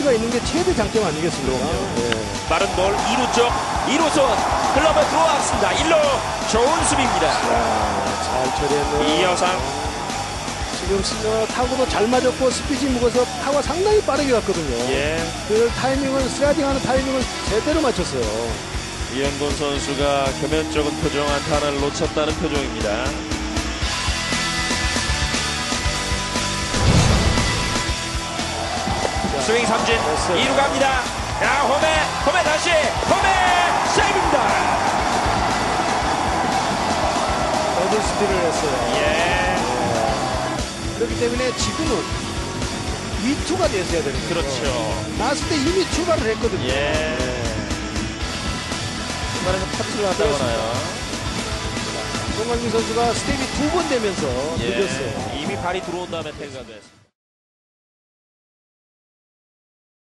수가 있는 게 최대 장점 아니겠습니까? 네. 빠른 볼 2루 쪽 2루선 글러브에 들어왔습니다. 1루 좋은 수비입니다. 잘 처리했네요. 이여상 지금 타구도 잘 맞았고 스피드 무거워서 타구가 상당히 빠르게 갔거든요. 예. 그 타이밍을 슬라이딩하는 타이밍을 제대로 맞췄어요. 이현곤 선수가 겸연쩍은 표정, 안타를 놓쳤다는 표정입니다. 스윙 삼진, 됐어요. 2루 갑니다. 야, 홈에 다시, 홈에 세이브입니다. 더블 스틸을 했어요. 예. 그렇기 때문에 지금은 위투가 됐어야 되는 거죠. 그렇죠. 나왔을 때 이미 출발을 했거든요. 예. 중간에서 터치를 하다거나요. 송강민 선수가 스텝이 2번 되면서 늦었어요. 이미 발이 들어온 다음에 태그가 됐습니다.